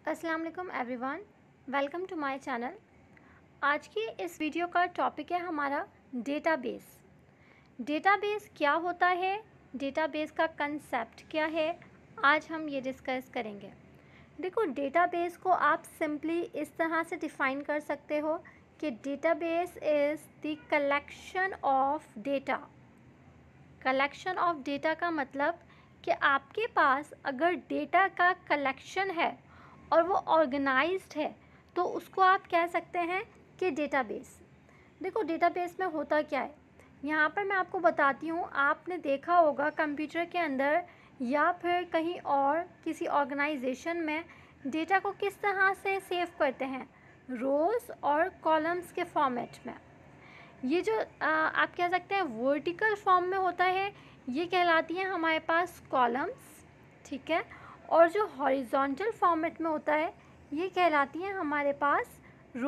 अस्सलाम वालेकुम everyone, welcome to my channel. आज की इस वीडियो का टॉपिक है हमारा डेटाबेस। डेटाबेस क्या होता है, डेटाबेस का कंसेप्ट क्या है, आज हम ये डिस्कस करेंगे। देखो, डेटाबेस को आप सिंपली इस तरह से डिफ़ाइन कर सकते हो कि database is the collection of data. Collection of data का मतलब कि आपके पास अगर डेटा का कलेक्शन है और वो ऑर्गेनाइज्ड है तो उसको आप कह सकते हैं कि डेटाबेस। देखो, डेटाबेस में होता क्या है, यहाँ पर मैं आपको बताती हूँ। आपने देखा होगा कंप्यूटर के अंदर या फिर कहीं और किसी ऑर्गेनाइजेशन में डेटा को किस तरह से सेव करते हैं, रोज़ और कॉलम्स के फॉर्मेट में। ये जो आप कह सकते हैं वर्टिकल फॉर्म में होता है, ये कहलाती हैं हमारे पास कॉलम्स, ठीक है। और जो हॉरिजॉन्टल फॉर्मेट में होता है ये कहलाती हैं हमारे पास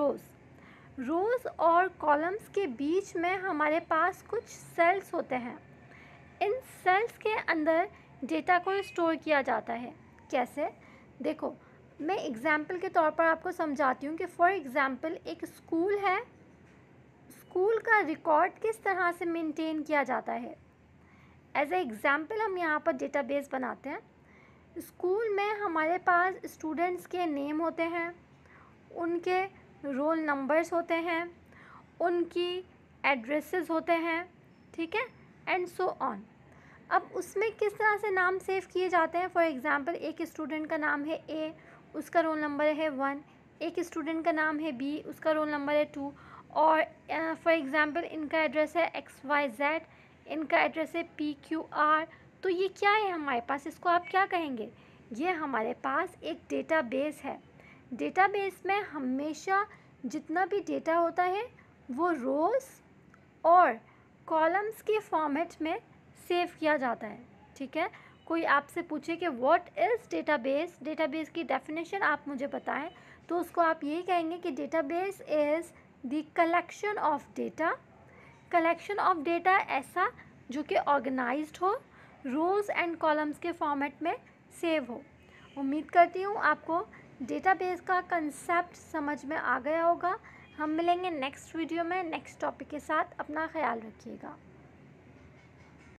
रोज़ और कॉलम्स के बीच में हमारे पास कुछ सेल्स होते हैं। इन सेल्स के अंदर डेटा को स्टोर किया जाता है। कैसे? देखो, मैं एग्जाम्पल के तौर पर आपको समझाती हूँ कि फॉर एग्ज़ाम्पल एक स्कूल है। स्कूल का रिकॉर्ड किस तरह से मेंटेन किया जाता है, एज ए एग्ज़ाम्पल हम यहाँ पर डेटाबेस बनाते हैं। स्कूल में हमारे पास स्टूडेंट्स के नेम होते हैं, उनके रोल नंबर्स होते हैं, उनकी एड्रेसेस होते हैं, ठीक है, एंड सो ऑन। अब उसमें किस तरह से नाम सेव किए जाते हैं। फॉर एग्ज़ाम्पल एक स्टूडेंट का नाम है ए, उसका रोल नंबर है 1। एक स्टूडेंट का नाम है बी, उसका रोल नंबर है 2। और फॉर एग्ज़ाम्पल इनका एड्रेस है XYZ, इनका एड्रेस है PQR। तो ये क्या है हमारे पास, इसको आप क्या कहेंगे? ये हमारे पास एक डेटाबेस है। डेटाबेस में हमेशा जितना भी डेटा होता है वो रोज़ और कॉलम्स के फॉर्मेट में सेव किया जाता है, ठीक है। कोई आपसे पूछे कि व्हाट इज़ डेटाबेस, डेटाबेस की डेफिनेशन आप मुझे बताएं, तो उसको आप यही कहेंगे कि database is the collection of data. Collection of data ऐसा जो कि ऑर्गेनाइज्ड हो, रोज़ एंड कॉलम्स के फॉर्मेट में सेव हो। उम्मीद करती हूँ आपको डेटाबेस का कंसेप्ट समझ में आ गया होगा। हम मिलेंगे नेक्स्ट वीडियो में नेक्स्ट टॉपिक के साथ। अपना ख्याल रखिएगा।